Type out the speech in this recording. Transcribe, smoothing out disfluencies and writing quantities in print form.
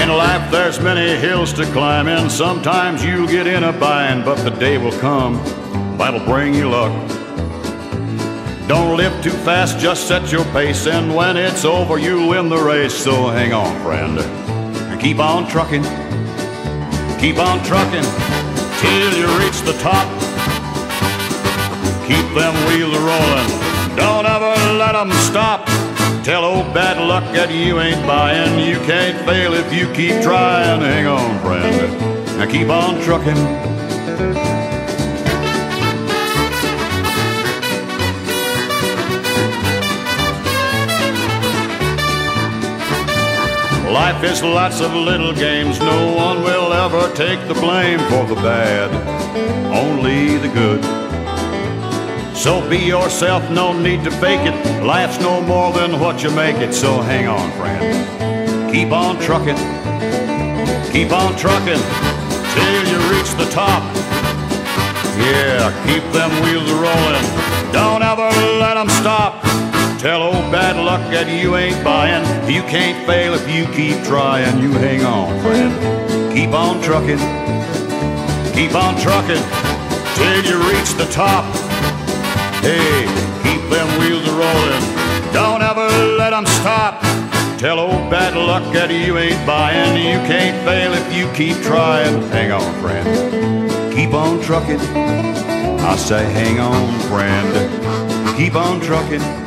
In life there's many hills to climb, and sometimes you'll get in a bind, but the day will come that'll bring you luck. Don't live too fast, just set your pace, and when it's over you'll win the race. So hang on, friend, and keep on trucking. Keep on trucking till you reach the top. Keep them wheels a-rolling, don't ever let them stop. Tell old bad luck that you ain't buying, you can't fail if you keep trying. Hang on, friend, now keep on trucking. Life is lots of little games, no one will ever take the blame for the bad, only the good. So be yourself, no need to fake it, life's no more than what you make it. So hang on, friend, keep on trucking. Keep on trucking till you reach the top. Yeah, keep them wheels rolling, don't ever let them stop. Tell old bad luck that you ain't buying, you can't fail if you keep trying. You hang on, friend, keep on trucking. Keep on trucking till you reach the top. Hey, keep them wheels rolling, don't ever let them stop. Tell old bad luck that you ain't buying, you can't fail if you keep trying. Hang on, friend, keep on trucking. I say hang on, friend, keep on trucking.